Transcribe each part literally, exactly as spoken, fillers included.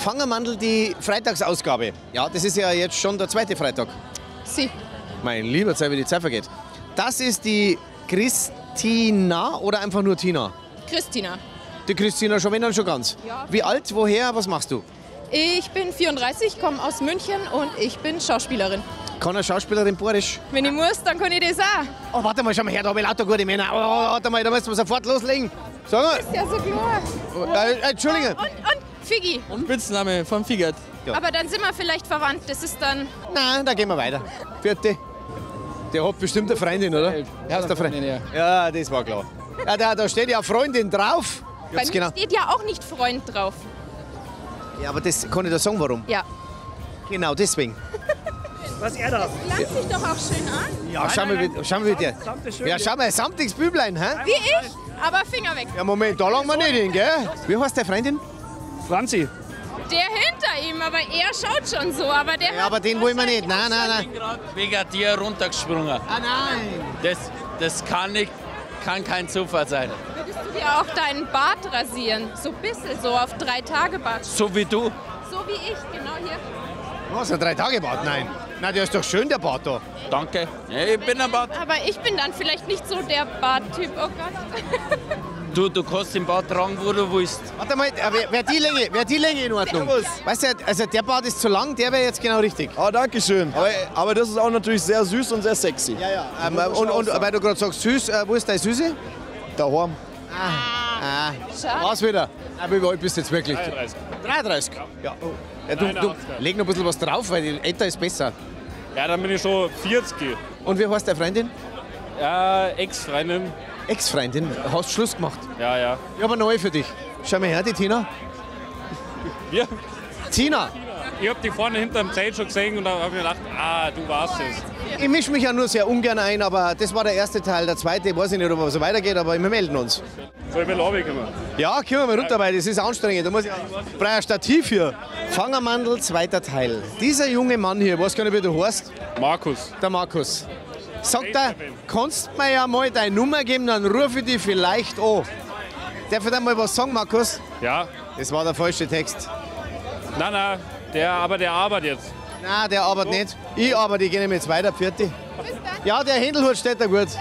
Fangermandl, die Freitagsausgabe. Ja, das ist ja jetzt schon der zweite Freitag. Sie. Mein lieber Zeit, wie die Zeit vergeht. Das ist die Christina oder einfach nur Tina? Christina. Die Christina schon, wenn dann schon ganz. Ja. Wie alt, woher, was machst du? Ich bin vierunddreißig, komme aus München und ich bin Schauspielerin. Kann eine Schauspielerin Borisch? Wenn ich muss, dann kann ich das auch. Oh, warte mal, schau mal her, da habe ich lauter gute Männer. Oh, warte mal, da müssen wir sofort loslegen. Sag mal. Ist ja so klar. Oh, äh, Entschuldige. Und, und Figi. Spitzname vom Figert. Ja. Aber dann sind wir vielleicht verwandt. Das ist dann... Nein, da gehen wir weiter. Vierte. Der hat bestimmt eine Freundin, oder? Ja, Hast du eine Freundin? ja. Ja, das war klar. Ja, da, da steht ja Freundin drauf. Bei Jetzt mir genau. steht ja auch nicht Freund drauf. Ja, aber das kann ich dir sagen, warum. Ja. Genau deswegen. Was er da? Lass dich doch auch schön an. Ja, schau mal, wie- schau mal mit dir. Ja, schau mal, samtiges Büblein, hä? Wie ich, aber Finger weg. Ja, Moment, da lang wir nicht hin, gell? Wie heißt der Freundin? Franzi. Der hinter ihm, aber er schaut schon so. Aber der Ja, aber den wollen wir nicht. Nein, nein, nein. Wegen dir runtergesprungen. Ah, nein. Das, das kann, nicht, kann kein Zufall sein. Würdest du dir auch deinen Bart rasieren? So ein bisschen, so auf drei Tage Bart. So wie du. So wie ich, genau hier. Was, ein Drei-Tage-Bad? Nein. Nein, der ist doch schön, der Bad da. Danke. Ich bin ein Bart. Aber ich bin dann vielleicht nicht so der Barttyp. Oh Gott. Du, du kannst den Bart tragen, wo du willst. Warte mal, wäre wär die, Länge, wär die Länge in Ordnung? Weißt du, also der Bart ist zu lang, der wäre jetzt genau richtig. Ah, danke schön. Aber, aber das ist auch natürlich sehr süß und sehr sexy. Ja, ja. Ähm, und, und weil du gerade sagst, süß, äh, wo ist deine Süße? Daheim. Ah, Schade. was wieder? Aber wie alt bist du jetzt wirklich? dreiunddreißig. dreiunddreißig? Ja. Ja, du, du leg noch ein bisschen was drauf, weil älter ist besser. Ja, dann bin ich schon vierzig. Und wie heißt deine Freundin? Ja, Ex-Freundin. Ex-Freundin. Hast Schluss gemacht? Ja, ja. Ich habe eine neue für dich. Schau mal her, die Tina. Wir, Tina! ich hab die vorne hinterm Zelt schon gesehen und da hab ich mir gedacht, ah, du warst es. Ich mische mich ja nur sehr ungern ein, aber das war der erste Teil. Der zweite, weiß ich nicht, ob er so weitergeht, aber wir melden uns. Soll ich mal runterkommen? Ja, können wir mal runter, weil das ist anstrengend. Da muss ich ich brauche ein Stativ hier. Fangermandl, zweiter Teil. Dieser junge Mann hier, was kann ich, wie du heißt? Markus. Der Markus. Sagt er, kannst du mir ja mal deine Nummer geben, dann rufe ich dich vielleicht an. Darf ich dir mal was sagen, Markus? Ja. Das war der falsche Text. Nein, nein, der, aber der arbeitet jetzt. Nein, der arbeitet nicht. Ich arbeite, ich gehe nämlich jetzt weiter. Vierte. Ja, der Händelhut steht da gut.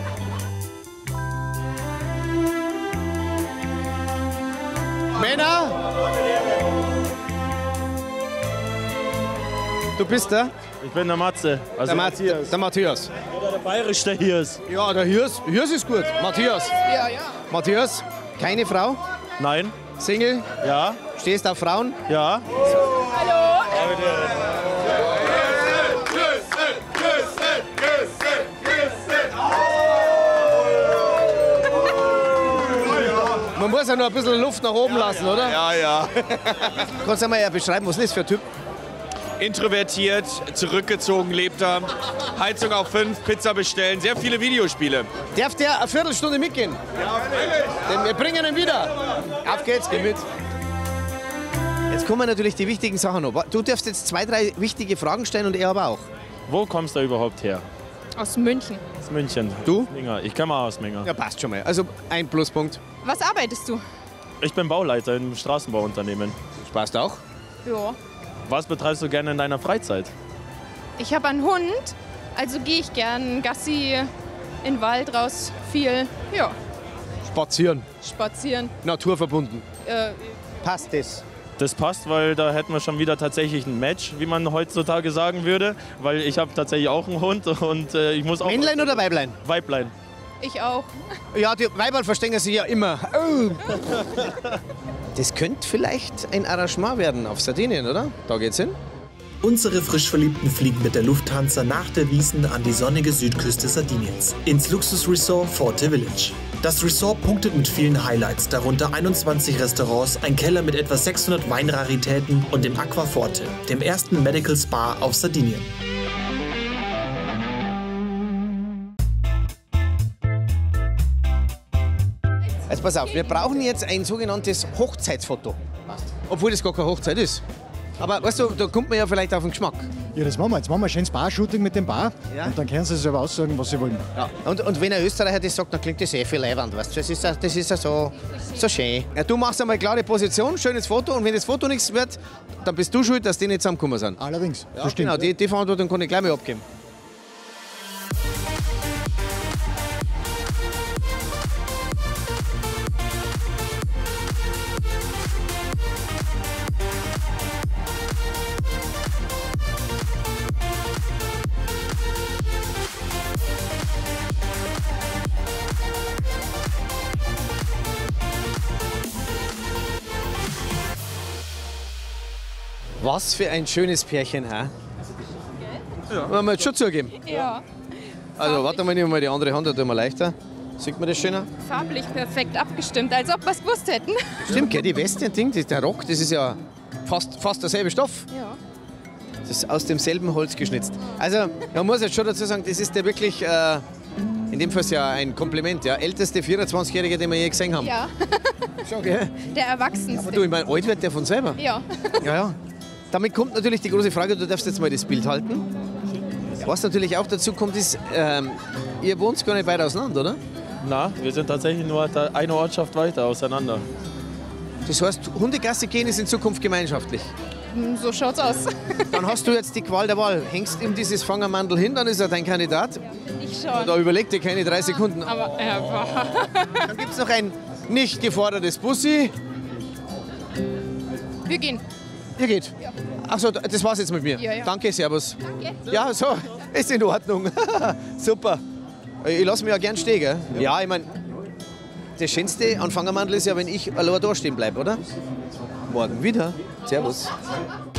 Männer! Du bist der? Ich bin der Matze. Also Der, Matthias. der Matthias. Oder der Bayerisch, der hier ist. Ja, der Hirs, Hirs ist gut. Matthias. Ja, ja. Matthias, keine Frau, Nein. Single, Ja. stehst auf Frauen. Ja. Hallo. Man muss ja nur ein bisschen Luft nach oben lassen, oder? Ja, ja. Kannst du mal ja beschreiben, was ist das für ein Typ? Introvertiert, zurückgezogen lebt er. Heizung auf fünf, Pizza bestellen, sehr viele Videospiele. Darf der eine Viertelstunde mitgehen? Ja, denn wir bringen ihn wieder. Auf geht's, geh mit. Jetzt kommen natürlich die wichtigen Sachen noch. Du darfst jetzt zwei, drei wichtige Fragen stellen und er aber auch. Wo kommst du überhaupt her? Aus München. Aus München. Du? Minger. Ich komme auch aus Minger. Ja, passt schon mal. Also ein Pluspunkt. Was arbeitest du? Ich bin Bauleiter im Straßenbauunternehmen. Das passt auch. Ja. Was betreibst du gerne in deiner Freizeit? Ich habe einen Hund, also gehe ich gern Gassi in den Wald raus, viel, ja, Spazieren. spazieren. Naturverbunden. Äh, Passt das? Das passt, weil da hätten wir schon wieder tatsächlich ein Match, wie man heutzutage sagen würde. Weil ich habe tatsächlich auch einen Hund und äh, ich muss auch... Männlein oder Weiblein? Weiblein. ich auch. Ja, die Weiber verstehen sich ja immer. Oh. Das könnte vielleicht ein Arrangement werden auf Sardinien, oder? Da geht's hin. Unsere Frischverliebten fliegen mit der Lufthansa nach der Wiesn an die sonnige Südküste Sardiniens, ins Luxusresort Forte Village. Das Resort punktet mit vielen Highlights, darunter einundzwanzig Restaurants, ein Keller mit etwa sechshundert Weinraritäten und dem Aqua Forte, dem ersten Medical Spa auf Sardinien. Jetzt pass auf, wir brauchen jetzt ein sogenanntes Hochzeitsfoto. Obwohl das gar keine Hochzeit ist. Aber weißt du, da kommt man ja vielleicht auf den Geschmack. Ja, das machen wir. Jetzt machen wir ein schönes Bar-Shooting mit dem Bar. Ja. Und dann können Sie selber aussagen, was Sie wollen. Ja. Und, und wenn ein Österreicher das sagt, dann klingt das eh viel leibend, weißt du? Das ist ja, das ist ja so, so schön. Ja, du machst einmal klare Position, schönes Foto und wenn das Foto nichts wird, dann bist du schuld, dass die nicht zusammengekommen sind. Allerdings. Ja, das stimmt. genau, die, die Verantwortung kann ich gleich mal abgeben. Was für ein schönes Pärchen, hä? Ja. Wollen wir jetzt schon zugeben? Ja. Also, warte mal, nehmen wir mal die andere Hand, da tun wir leichter. Sieht man das schöner? Farblich perfekt abgestimmt, als ob wir es gewusst hätten. Stimmt, gell, die Weste, Ding, das, der Rock, das ist ja fast, fast derselbe Stoff. Ja. Das ist aus demselben Holz geschnitzt. Also, man muss jetzt schon dazu sagen, das ist ja wirklich, äh, in dem Fall ja ein Kompliment, ja. Älteste vierundzwanzigjährige, den wir je gesehen haben. Ja. Schon, gell? Der Erwachsenste. Aber du, ich meine, alt wird der von selber. Ja. Ja, ja. Damit kommt natürlich die große Frage, du darfst jetzt mal das Bild halten. Was natürlich auch dazu kommt, ist, ähm, ihr wohnt gar nicht weit auseinander, oder? Na, wir sind tatsächlich nur eine Ortschaft weiter auseinander. Das heißt, Hundegasse gehen ist in Zukunft gemeinschaftlich. So schaut's aus. Dann hast du jetzt die Qual der Wahl. Hängst ihm dieses Fangermandel hin, dann ist er dein Kandidat. Ich schon. Da überleg dir keine drei Sekunden. Aber er war. Dann gibt es noch ein nicht gefordertes Bussi. Wir gehen. Ihr geht. Ja. Achso, das war's jetzt mit mir. Ja, ja. Danke, servus. Danke. Ja, so, ist in Ordnung. Super. Ich lasse mich ja gern stehen, gell? Ja, ich meine, das Schönste an Fangermandel ist ja, wenn ich allein da stehen bleibe, oder? Morgen wieder. Servus.